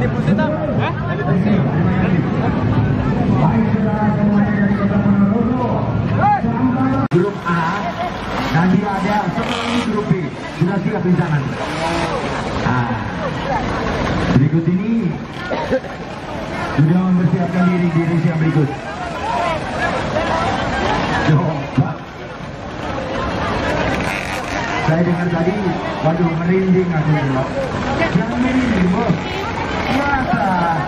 Tadi putih tam? Tadi putih. Grup A, nanti ada seperti grup B. Sudah siap di sana. Berikut ini sudah mempersiapkan diri di race yang berikut. Coba. Saya dengar tadi, waduh merinding aku dulu. Jangan merinding bos. Masa?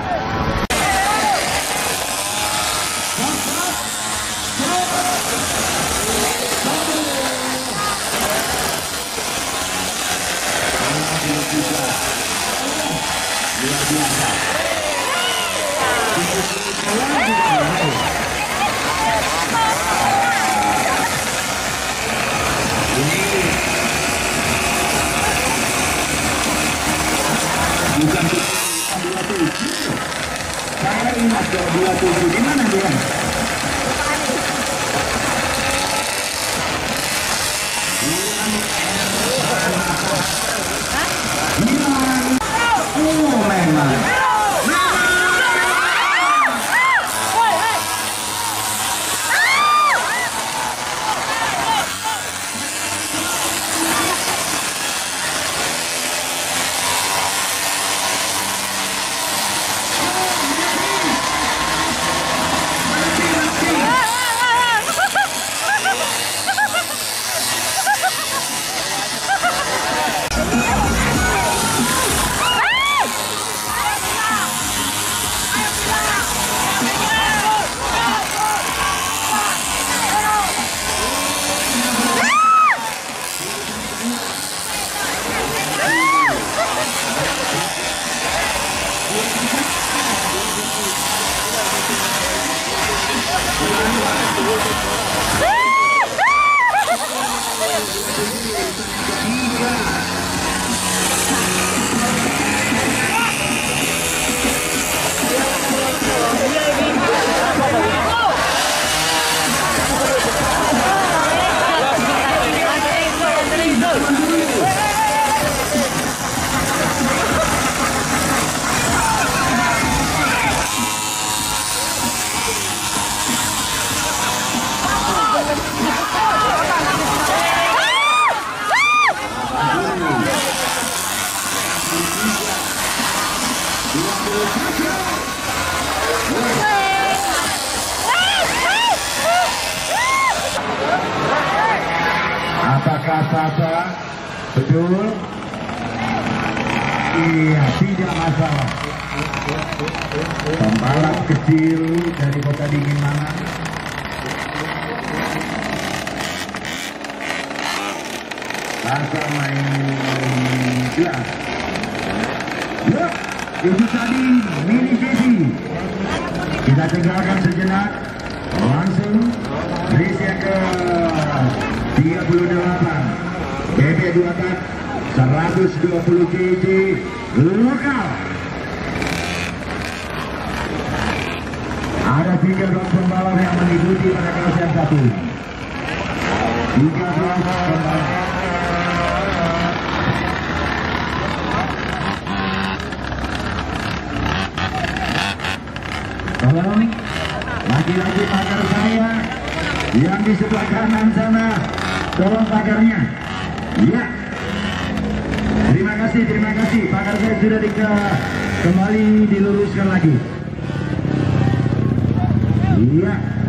Bukan 27. Saya ingat 27. Di mana dia? Oh memang. Apakah Sasa betul? Iya, tidak masalah. Pembalap kecil dari kota dingin mana? Sasa main jelas. Ya, itu tadi mini Jesse. Kita tinggalkan sejenak. Langsung race yang ke 38 BB2 tak 120 kg lokal. Ada 13 pembalap yang mengikuti pada kelas yang 1. 13 pembalap. Tolong lagi-lagi pagar saya yang di sebelah kanan sana, tolong pagarnya. Ya, terima kasih. Pagar saya sudah kembali diluruskan lagi. Iya.